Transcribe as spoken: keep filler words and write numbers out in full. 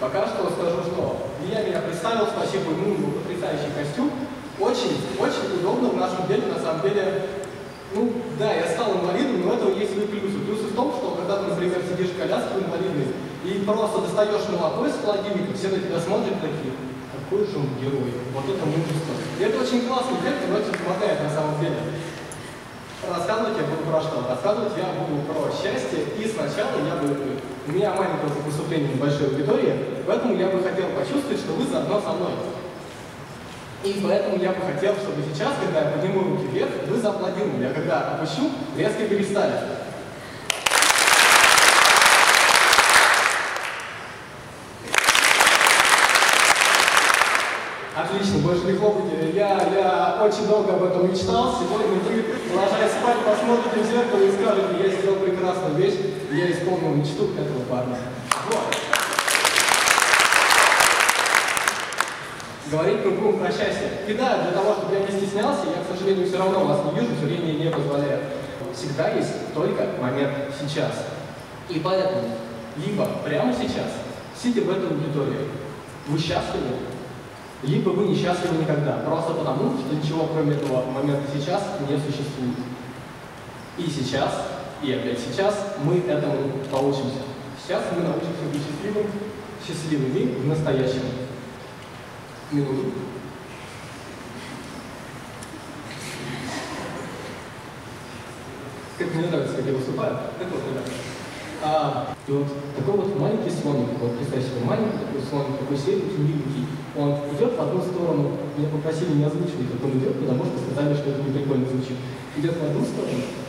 Пока что скажу, что Илья меня представил, спасибо ему, его потрясающий костюм. Очень, очень удобно в нашем деле, на самом деле. Ну, да, я стал инвалидом, но у этого есть свои плюсы. Плюсы в том, что когда ты, например, сидишь в коляске инвалидной и просто достаешь молоко из холодильника, все на тебя смотрят такие, какой же он герой, вот это мужество. И это очень классный эффект, и очень помогает на самом деле. Рассказывать я буду про что? Рассказывать я буду про счастье, и сначала я бы... У меня маленькое выступление в большой аудитории, поэтому я бы хотел почувствовать, что вы заодно со мной. И поэтому я бы хотел, чтобы сейчас, когда я подниму руки вверх, вы зааплодировали, а когда опущу, резко перестали. Отлично, больше не хлопайте. Я, я очень долго об этом мечтал. Сегодня вы, ложась спать, посмотрите в зеркало и скажете, я сделал прекрасную вещь, я исполнил мечту этого парня. Вот. Говорить друг другу про счастье. И да, для того, чтобы я не стеснялся, я, к сожалению, все равно вас не вижу, зрение не позволяет. Всегда есть только момент сейчас. И поэтому, либо прямо сейчас, сидя в этой аудитории, вы счастливы, либо вы несчастливы никогда, просто потому, что ничего кроме этого момента сейчас не существует. И сейчас, и опять сейчас мы этому поучимся. Сейчас мы научимся быть счастливым, счастливыми в настоящем. Минуту. Как мне нравится, как я выступаю. Так вот, ребята. А, и вот такой вот маленький слоник, вот представьте себе, маленький такой слоник, такой серенький, миленький. Он идет в одну сторону, меня попросили не озвучивать, как он идет, потому что сказали, что это не прикольно звучит. Идет в одну сторону,